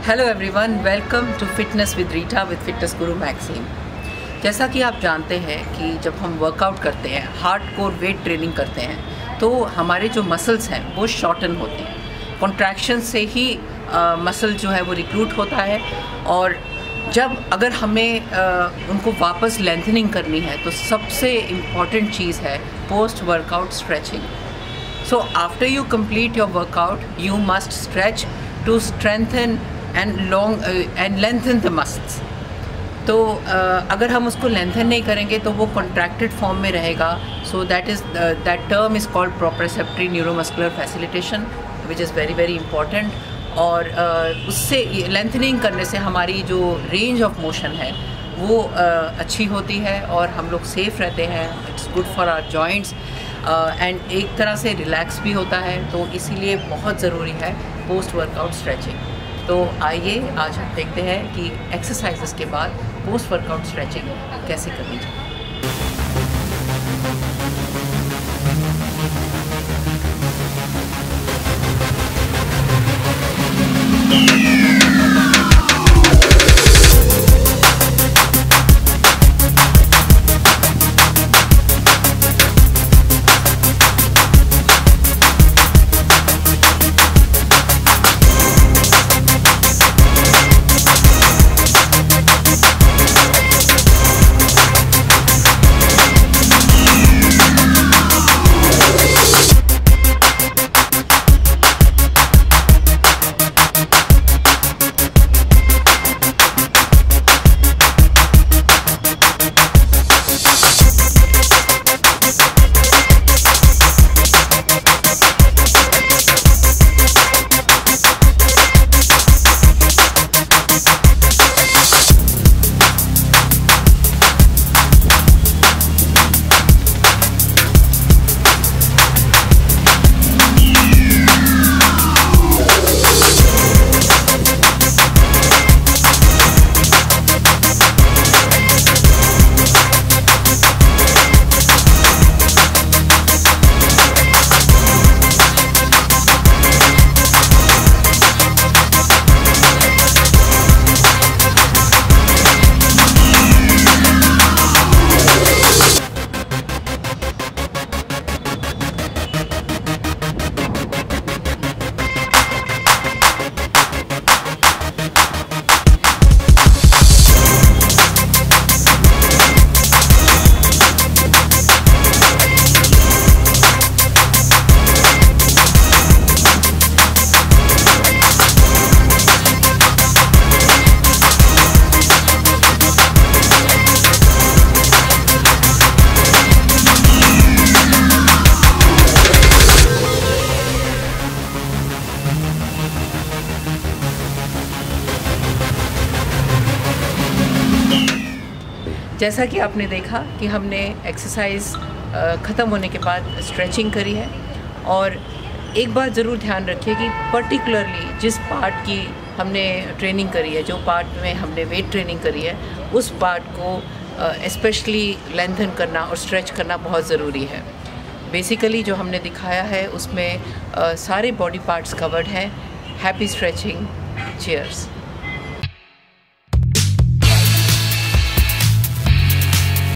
Hello everyone, welcome to fitness with Rita with fitness guru Maxim. जैसा कि आप जानते हैं कि जब हम वर्कआउट करते हैं, हार्डकोर वेट ट्रेनिंग करते हैं, तो हमारे जो मसल्स हैं वो शॉर्टन होते हैं। कॉन्ट्रैक्शन से ही मसल जो है वो रिक्रूट होता है, और जब अगर हमें उनको वापस लेंथनिंग करनी है तो सबसे इम्पॉर्टेंट चीज़ है post workout stretching. So after you complete your workout, you must stretch to strengthen and lengthen the muscles. तो अगर हम उसको लेंथन नहीं करेंगे तो वो कॉन्ट्रैक्टेड फॉर्म में रहेगा। सो that term is called proprioceptive neuromuscular facilitation, which is very very important. और उससे लेंथनिंग करने से हमारी जो रेंज ऑफ मोशन है वो अच्छी होती है और हम लोग सेफ रहते हैं। It's good for our joints and एक तरह से रिलैक्स भी होता है, तो इसीलिए बहुत ज़रूरी है पोस्ट वर्कआउट स्ट्रेचिंग। तो आइए आज हम देखते हैं कि एक्सरसाइजेस के बाद पोस्ट वर्कआउट स्ट्रेचिंग कैसे करनी चाहिए। जैसा कि आपने देखा कि हमने एक्सरसाइज ख़त्म होने के बाद स्ट्रेचिंग करी है, और एक बात ज़रूर ध्यान रखिए कि पर्टिकुलरली जिस पार्ट की हमने ट्रेनिंग करी है, जो पार्ट में हमने वेट ट्रेनिंग करी है, उस पार्ट को स्पेशली लेंथन करना और स्ट्रेच करना बहुत ज़रूरी है। बेसिकली जो हमने दिखाया है उसमें सारे बॉडी पार्ट्स कवर्ड हैं। Happy stretching, cheers.